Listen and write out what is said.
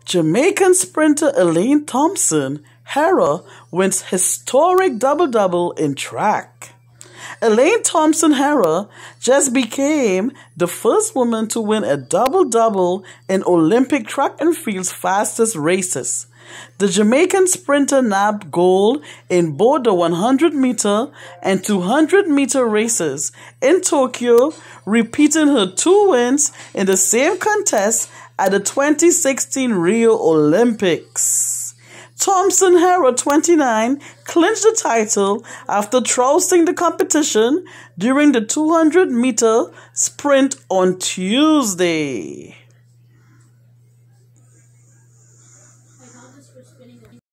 Jamaican sprinter Elaine Thompson Hera wins historic double-double in track. Elaine Thompson Hera just became the first woman to win a double-double in Olympic track and field's fastest races. The Jamaican sprinter nabbed gold in both the 100-meter and 200-meter races in Tokyo, repeating her 2 wins in the same contest at the 2016 Rio Olympics. Thompson Hera, 29, clinched the title after trouncing the competition during the 200-meter sprint on Tuesday.